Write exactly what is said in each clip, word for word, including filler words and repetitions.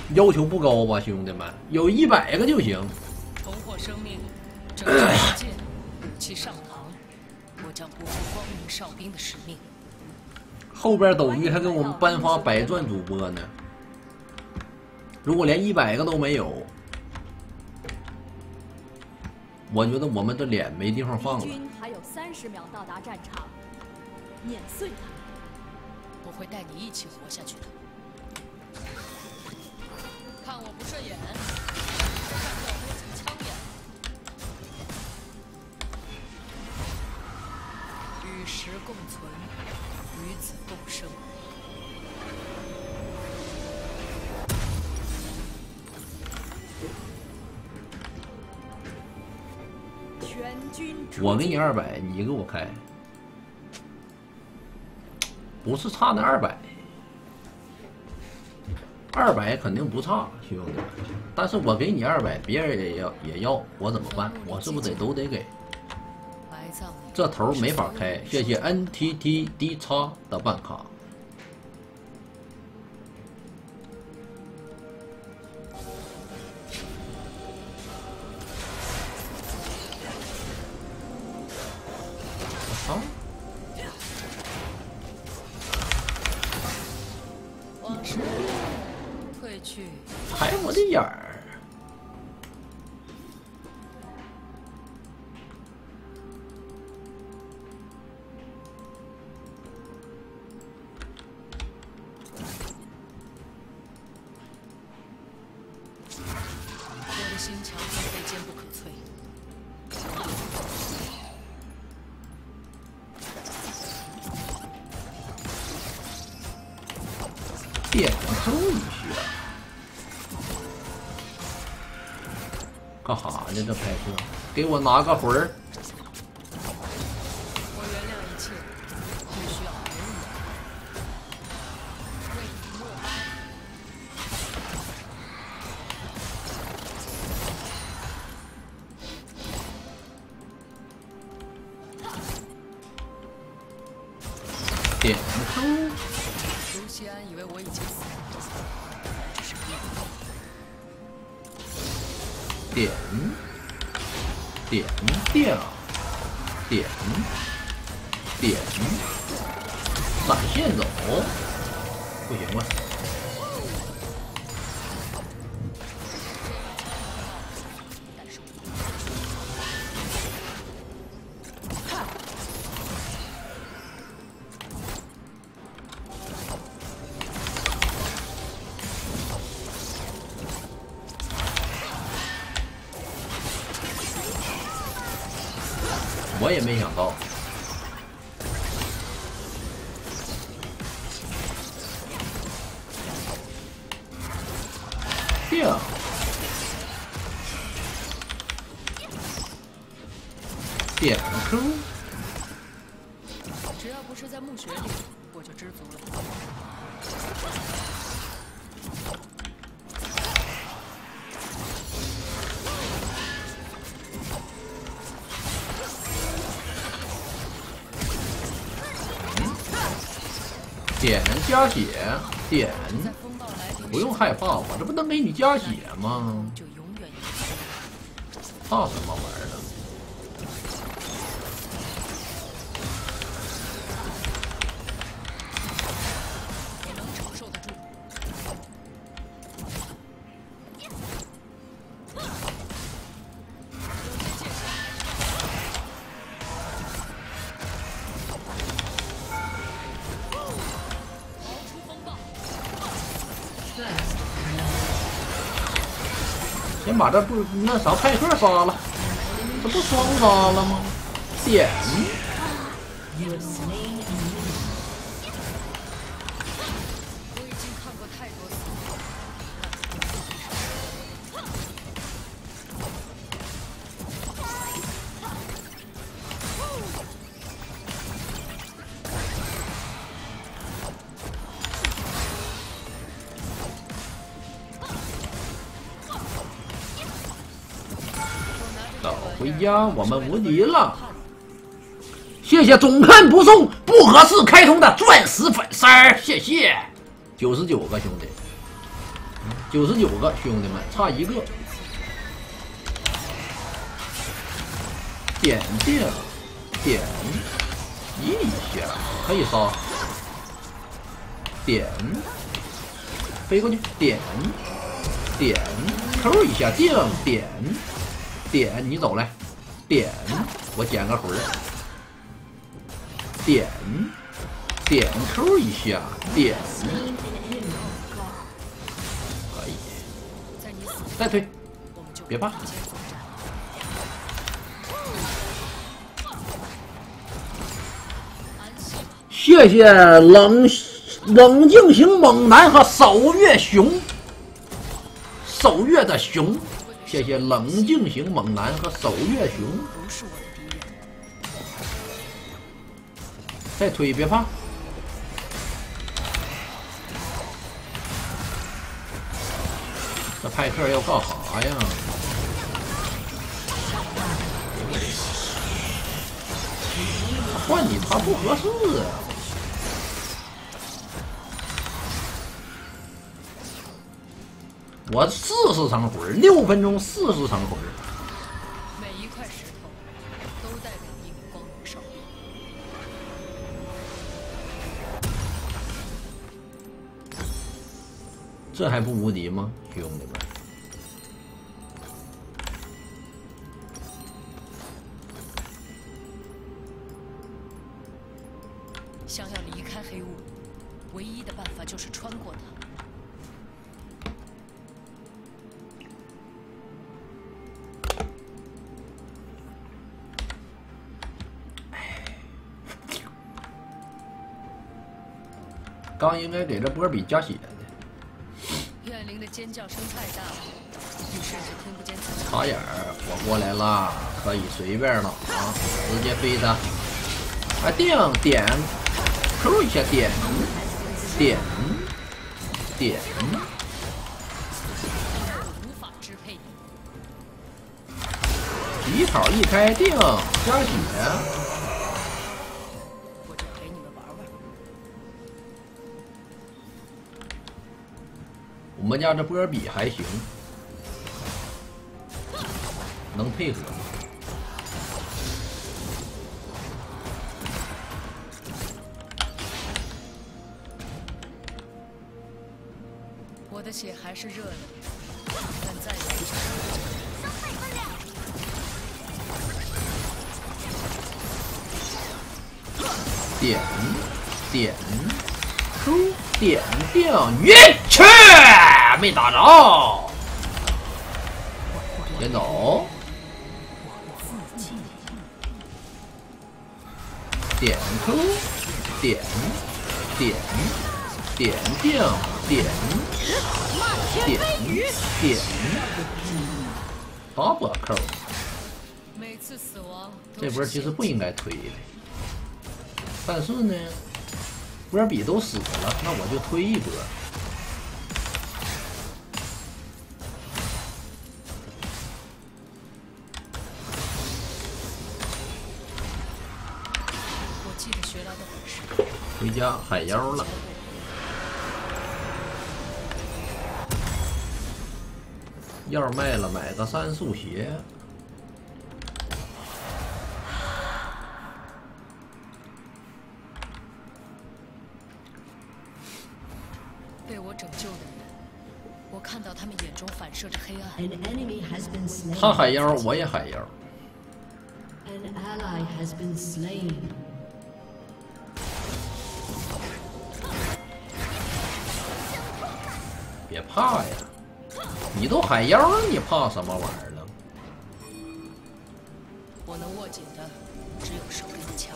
要求不高吧，兄弟们，有一百个就行。 重获生命，拯救世界，武器上膛，我将不负光明哨兵的使命。 后边抖音还给我们颁发百钻主播呢。如果连一百个都没有，我觉得我们的脸没地方放了。 敌军还有三十秒到达战场，碾碎他们。 我会带你一起活下去的。看我不顺眼，看掉多几枪眼。与时共存，与子共生。 全军出击， 我给你二百，你给我开，不是差那二百，二百肯定不差，兄弟们。但是我给你二百，别人也要也要，我怎么办？我是不是得都得给？ 埋葬你这头没法开，谢谢 N T T D X 的办卡。啊！ 往事褪去， 开我的眼儿！ 我的心墙自非坚不可摧。 点出一下，干哈呢？这拍摄，给我拿个魂儿。 我原谅一切，不需要人为你默哀。 点出， 卢锡安以为我已经死了，这是病。 点点掉，点点，闪现走，不行了。我也没想到，掉，点出， 只要不是在墓穴里，我就知足了。 点加血，点， 在风暴来临时， 不用害怕，我这不能给你加血吗？ 就永远有。 怕什么玩意儿呢？ 我能承受得住。 先把这不那啥派克杀了，这不双杀了吗？点， 我已经看过太多次。 走回家，我们无敌了。谢谢总看不送不合适开通的钻石粉丝儿，谢谢九十九个兄弟。 九十九个，兄弟们，差一个。点定，点一下，可以烧。点，飞过去，点，点，扣一下，定，点，点，你走来，点，我捡个魂儿。点，点，扣一下，点。可以，再推，别怕。谢谢冷冷静型猛男和守月熊，守月的熊，谢谢冷静型猛男和守月熊。再推，别怕。这派克要干啥呀？换你他不合适啊！我四十场魂，六分钟四十场魂。 每一块石头都代表一名光荣少年。 这还不无敌吗，兄弟们？ 想要离开黑雾，唯一的办法就是穿过它。 刚应该给这波比加血的。 怨灵的尖叫声太大了，你甚至听不见自己。 插眼儿，我过来了，可以随便了啊，直接飞他。啊，定点，扣一下点，点，点。 无法支配你。 皮草一开定，加血。 我就陪你们玩玩。 我们家这波比还行，能配合。 我的血还是热的，但再也不想点点扣点定晕去，没打着，先走。点扣点点点定点点点 double 扣。 每次死亡这波其实不应该推的。但是呢，波比都死了，那我就推一波。 我记得学到的本事。 回家海妖了。药卖了，买个三速鞋。 被我拯救的人，我看到他们眼中反射着黑暗。 An enemy has been slain. 他海妖，我也海妖。 An ally has been slain. 别怕呀，你都海妖，你怕什么玩意儿呢？ 我能握紧的只有手里的枪。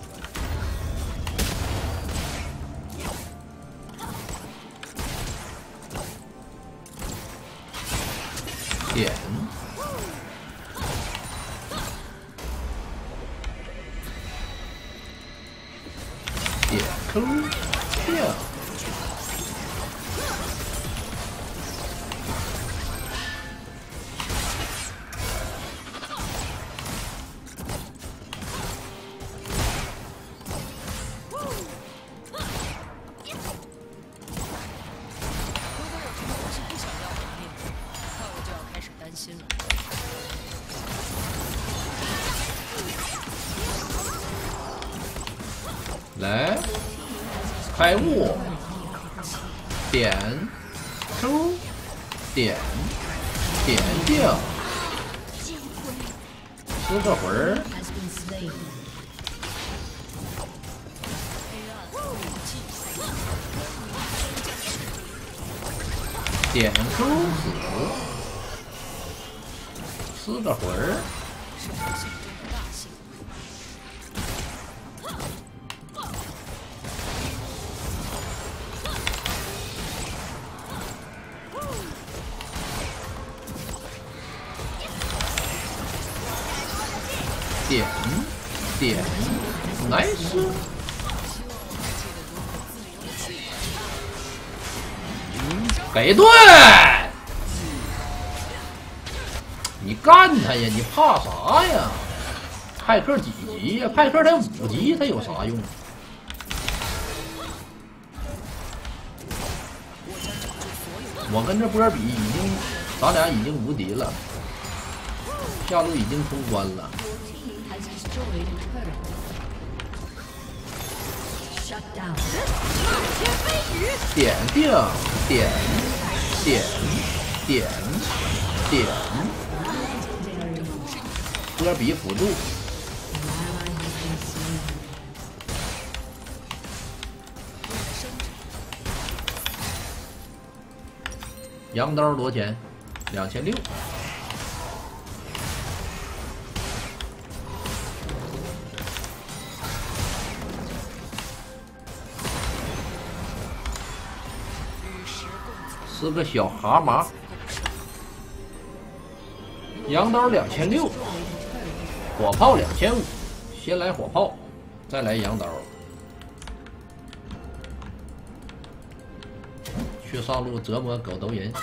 点点扣跳。 来，开悟，点 Q， 点点定，吃个魂儿，点 Q 死，吃个魂儿。 点点 ，nice， 给盾，你干他呀！你怕啥呀？派克几级呀？派克才五级，他有啥用？我跟这波比已经，咱俩已经无敌了，下路已经通关了。 点定点点点点，波比辅助。羊刀多少钱？两千六。 是个小蛤蟆，羊刀两千六，火炮两千五，先来火炮，再来羊刀。去上路折磨狗头人。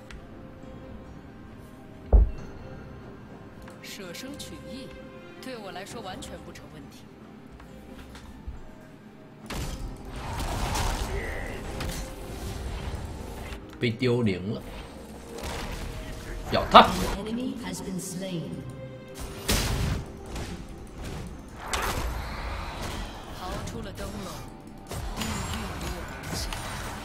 舍生取义，对我来说完全不成问题。 被凋零了，咬他！ 逃出了灯笼，命运与我同行。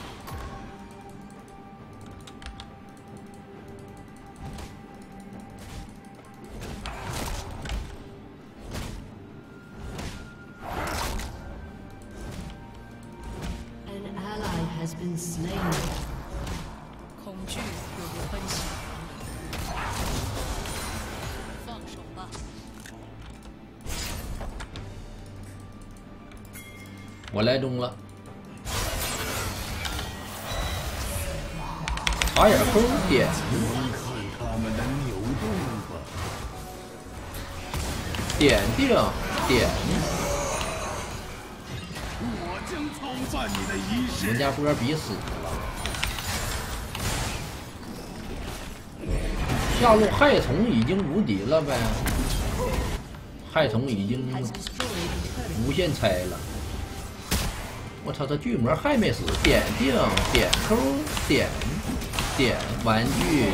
An ally has been slain. 恐惧犹如奔袭，放手吧。 我来中了，查眼抠点，点定点。我们家波比死了。 下路害虫已经无敌了呗，害虫已经无限拆了。我操，这巨魔还没死！点定点扣点点玩具。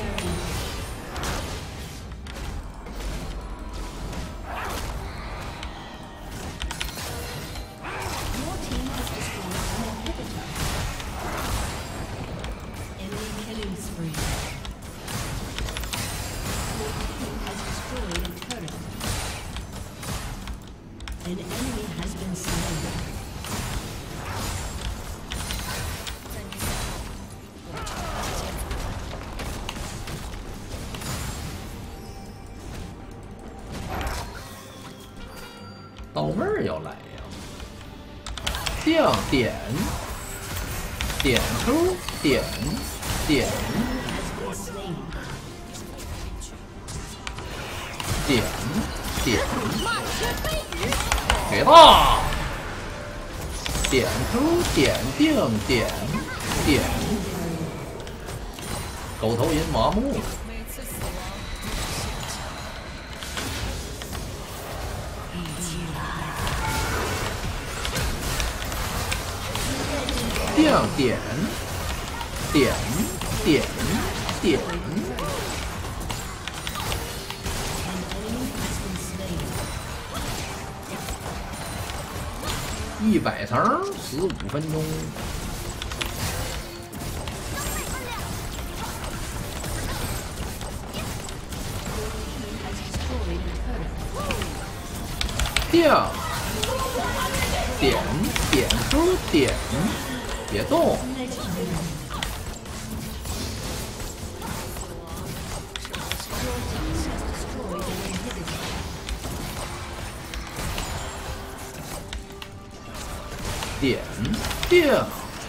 An enemy has been slain. 刀妹儿要来呀！定点点扣点点点点，给他！点扣点定点点，狗头人麻木了。 定点点点点， 一百层，十五分钟。掉，点点出点，别动。点掉，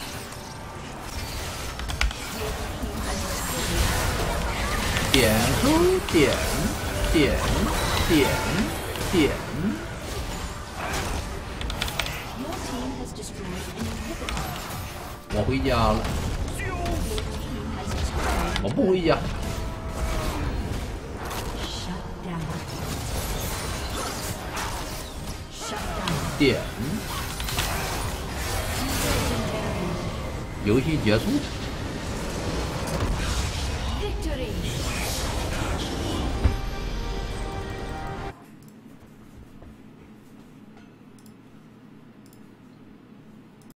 点出点点点点。我回家了，我不回家。点。游戏结束。